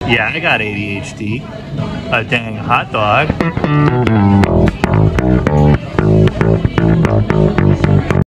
Yeah, I got ADHD. A dang hot dog.